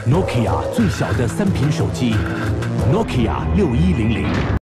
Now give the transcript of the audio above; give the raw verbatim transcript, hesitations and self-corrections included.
Nokia 最小的三屏手机，Nokia 六一零零。